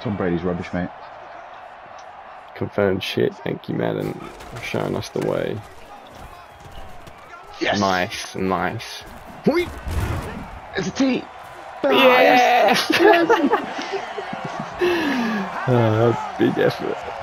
Tom Brady's rubbish, mate. Confirmed shit. Thank you, Madden, for showing us the way. Yes. Nice, nice. Wait. It's a T. Yes. Yes. Big effort.